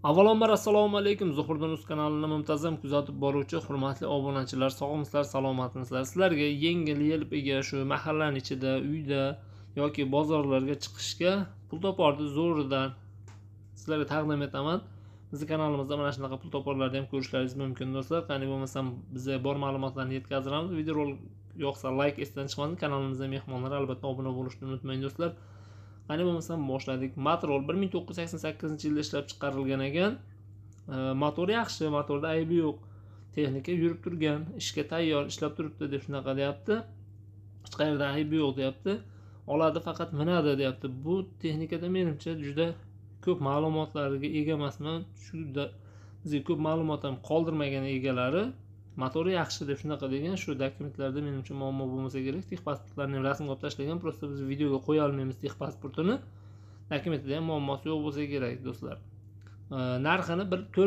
Avvalambor assalomu alaykum. Zuhurdin.uz kanalini muntazam kuzatib boruvchi hurmatli obunachilar, sog'misizlar, salomatmisizlar? Sizlarga yengil yelpiga shu mahallaning ichida, uyda yoki bozorlarga chiqishga pul topardi zo'ridan sizlarga taqdim etaman. Bizning kanalimizda mana shunaqa pul toparlarni ham ko'rishlaringiz mumkin do'stlar. Qani bo'lmasam bizga bor ma'lumotlarni yetkazamiz. Video yoqsa like esdan chiqmasin. Kanalimizga mehmonlar albatta obuna bo'lishni unutmang do'stlar. Qani bo'lmasam boshladik. Motorol 1988-yilda ishlab chiqarilgan ekan. Motor yaxshi, motorda aybi yo'q. Texnika yurib turgan, ishga tayyor, ishlab turibdi deb shunaqa deyapti. Hech qayerda aybi yo'q deyapti. Oladi, faqat minadi deyapti. Bu texnikada menimcha juda ko'p ma'lumotlarga ega emasman. Shunda bizga ko'p ma'lumot ham qoldirmagan egalari motori yaxshi deb shunaqa degan. Shu dokumentlarda menimcha muammo bo'lmasa kerak. Texpasportlarni ham rasmga olib tashlagan. Prosta biz videoga qo'ya olmaymiz texpasportini. Dokumentida ham muammosi yo'q bo'lsa kerak do'stlar. Narxini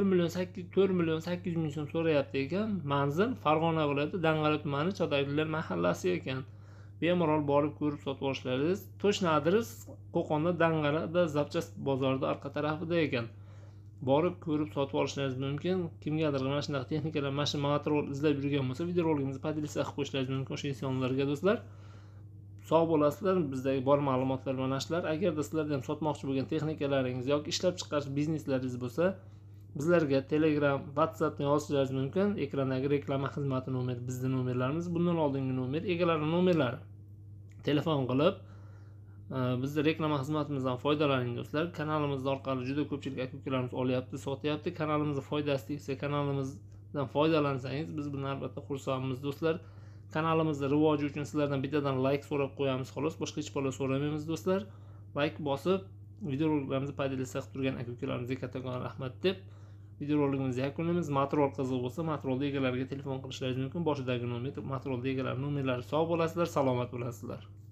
4 million 800 ming so'm so'rayapti ekan. Manzil Farg'ona viloyati Dang'ara tumani Cho'taylilar mahallasi ekan. Bemalol borib ko'rib sotib olishlaringiz. To'shna adres Qo'qonda Dang'arada Zapchast bozorida orqa tarafida ekan. Borib ko'rib sotib olishlaringiz mumkin. Kimgadir mana shunaqa texnikalar, mana shu motorol izlab yurgan bo'lsa, videoroligimizni podelitsiya qilib qo'yishlaringiz mumkin o'sha insonlarga do'stlar. Sog' bo'lasizlar. Bizdagi bor ma'lumotlar mana shular. Agarda sizlarda ham sotmoqchi bo'lgan texnikalaringiz yoki ishlab chiqarish bizneslaringiz bo'lsa, bizlarga Telegram, WhatsAppdan yozishlaringiz mumkin. Ekrandagi reklama xizmati nomeri bizning nomerlarimiz, bundan oldingi nomer, egalari nomerlari. Telefon qilib bizda reklama xizmatimizdan foydalaning do'stlar. Kanalimiz orqali juda ko'pchilik aka-ukalarimiz olyapti, sotyapti. Kanalimizga foydasi tegsa, kanalimizdan foydalansangiz biz bundan albatta xursandmiz do'stlar. Kanalimizning rivoji uchun sizlardan bittadan like so'rab qo'yamiz xolos, boshqa hech narsa so'ramaymiz do'stlar. Like bosib, videoroliklarimizni podelitsiya qilib turgan aka-ukalarimizga kattakon rahmat deb videorolikimizni yakunlaymiz. Motorol qiziq bo'lsa, motorolda egalariga telefon qilishlaringiz mumkin. Boshidagi nomer, motorolda egalari nomerlari. Sog' bo'lasizlar, salomat bo'lasizlar.